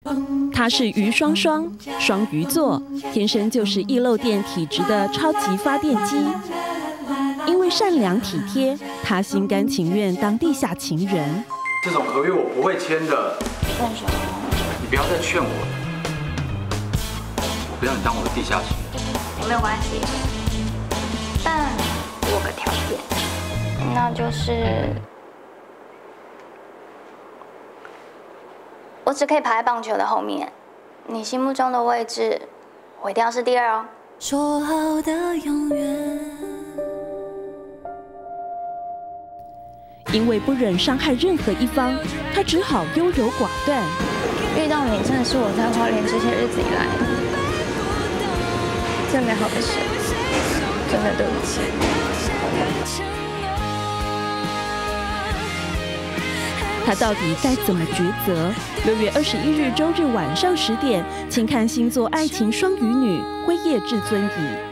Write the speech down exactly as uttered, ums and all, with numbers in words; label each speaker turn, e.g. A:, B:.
A: 他是于双双，双鱼座，天生就是易漏电体质的超级发电机。因为善良体贴，他心甘情愿当地下情人。
B: 这种合约我不会签的。
C: 笨熊，
B: 你不要再劝我了，我不要你当我的地下情人。
C: 没有关系，但我有个条件，那就是我只可以排在棒球的后面，你心目中的位置，我一定要是第二哦。
D: 说好的永远。
A: 因为不忍伤害任何一方，他只好优柔寡断。
C: 遇到你真的是我在花莲这些日子以来最美好的事，真的对不起。
A: 他到底该怎么抉择？六月二十一日周日晚上十点，请看星座爱情双鱼女辉夜至尊乙。